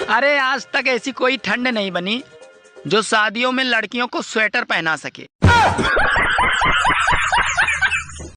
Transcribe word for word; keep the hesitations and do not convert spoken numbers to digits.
अरे आज तक ऐसी कोई ठंड नहीं बनी जो शादियों में लड़कियों को स्वेटर पहना सके।